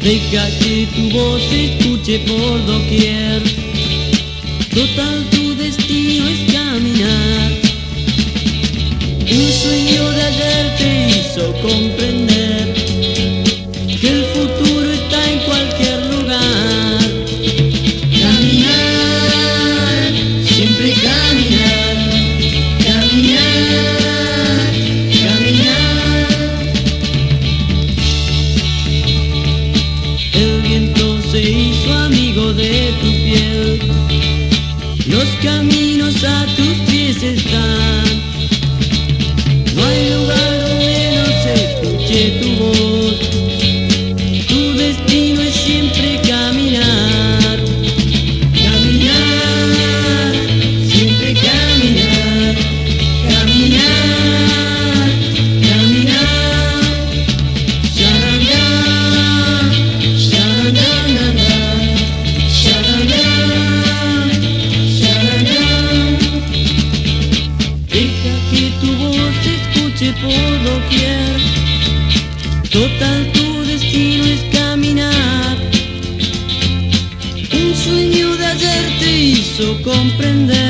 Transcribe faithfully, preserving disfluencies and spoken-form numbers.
Deja que tu voz se escuche por doquier. Total, tu destino es caminar. Un sueño de ayer te hizo comprender que el futuro está en cualquier lugar. Caminar, siempre caminar, caminar, caminar. El viento se hizo amigo de tu piel, los caminos a tus pies están. No hay lugar donde no se escuche tu voz. Tu destino es siempre caminar. Caminar, siempre caminar. Caminar, caminar. Sharanga, sharanga, sharanga, sharanga. Deja que tu voz se escuche por doquier. Total, tu destino es caminar. Un sueño de ayer te hizo comprender